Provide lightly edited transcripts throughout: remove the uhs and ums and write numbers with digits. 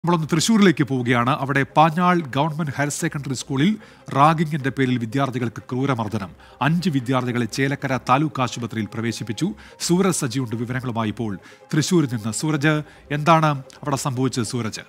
നമ്മളൊന്ന് തൃശ്ശൂരിലേക്ക് പോവുകയാണ്. അവിടെ പാഞ്ഞാൾ ഗവൺമെന്റ് ഹയർ സെക്കൻഡറി സ്കൂളിൽ റാഗിങ്ങിന്റെ പേരിൽ വിദ്യാർത്ഥികൾക്ക് ക്രൂരമർദ്ദനം. 5 വിദ്യാർത്ഥികളെ ചേലക്കര താലൂക്ക് ആശുപത്രിയിൽ പ്രവേശിപ്പിച്ചു. സൂരജ് സജിയുണ്ട് വിവരങ്ങളുമായി ഇപ്പോൾ തൃശ്ശൂരിൽ നിന്ന്. സൂരജ്, എന്താണ് അവിടെ സംഭവിച്ചത്? Sooraj,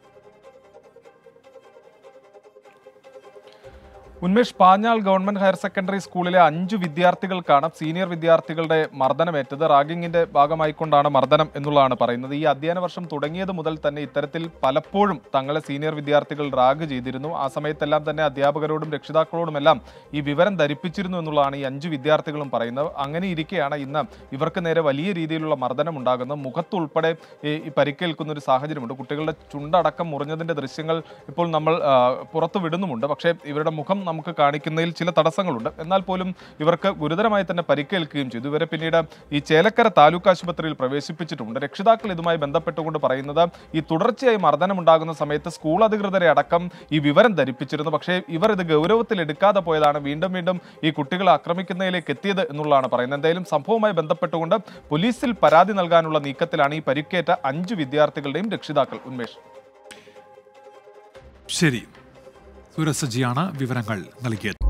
Unmesh, Panjal government higher secondary സ്കൂളിലെ 5 വിദ്യാർത്ഥികൾക്കാണ് സീനിയർ വിദ്യാർത്ഥികളുടെ മർദ്ദനമേറ്റത്. റാഗിങ്ങിന്റെ ഭാഗമായിക്കൊണ്ടാണ് മർദ്ദനം എന്നുള്ളതാണ് പറയുന്നത്. ഈ അധ്യയന വർഷം തുടങ്ങിയത് മുതൽ തന്നെ ഇത്തരത്തിൽ പലപ്പോഴും തങ്ങളെ സീനിയർ വിദ്യാർത്ഥികൾ റാഗ് ചെയ്തിരുന്നു. ആ സമയത്തെല്ലാം തന്നെ അധ്യാപകരോടും രക്ഷിതാക്കളോടുമെല്ലാം ഈ വിവരം ധരിപ്പിച്ചിരുന്നു എന്നുള്ളതാണ് ഈ 5 വിദ്യാർത്ഥികളും പറയുന്നത്. അങ്ങനെ ഇരിക്കെയാണ് ഇന്ന് ഇവർക്ക് നേരെ വലിയ രീതിയിലുള്ള മർദ്ദനം ഉണ്ടാകുന്നത്. മുഖത്തുൾപ്പെടെ ഈ പരിക്കേൽക്കുന്ന ഒരു സാഹചര്യമുണ്ട്. കുട്ടികളുടെ ചുണ്ടടക്കം മുറിഞ്ഞതിന്റെ ദൃശ്യങ്ങൾ ഇപ്പോൾ നമ്മൾ പുറത്തു വിടുന്നുമുണ്ട്. പക്ഷേ ഇവരുടെ മുഖം നമുക്ക് കാണിക്കുന്നതിൽ ചില തടസ്സങ്ങളുണ്ട്. എന്നാൽ പോലും ഇവർക്ക് ഗുരുതരമായി തന്നെ പരിക്കേൽക്കുകയും ചെയ്തു. ഇവരെ പിന്നീട് ഈ ചേലക്കര താലൂക്ക് ആശുപത്രിയിൽ പ്രവേശിപ്പിച്ചിട്ടുണ്ട്. രക്ഷിതാക്കൾ ഇതുമായി ബന്ധപ്പെട്ടുകൊണ്ട് പറയുന്നത് ഈ തുടർച്ചയായി മർദ്ദനമുണ്ടാകുന്ന സമയത്ത് സ്കൂൾ അധികൃതരെ അടക്കം ഈ വിവരം ധരിപ്പിച്ചിരുന്നു. പക്ഷേ ഇവർ ഇത് ഗൗരവത്തിൽ എടുക്കാതെ പോയതാണ് വീണ്ടും വീണ്ടും ഈ കുട്ടികളെ ആക്രമിക്കുന്നതിലേക്ക് എത്തിയത് എന്നുള്ളതാണ് പറയുന്നത്. എന്തായാലും സംഭവവുമായി ബന്ധപ്പെട്ടുകൊണ്ട് പോലീസിൽ പരാതി നൽകാനുള്ള നീക്കത്തിലാണ് ഈ പരിക്കേറ്റ 5 വിദ്യാർത്ഥികളുടെയും രക്ഷിതാക്കൾ. ഉന്മേഷ്, ശരി. സൂരജ് സജിയാണ് വിവരങ്ങൾ നൽകിയത്.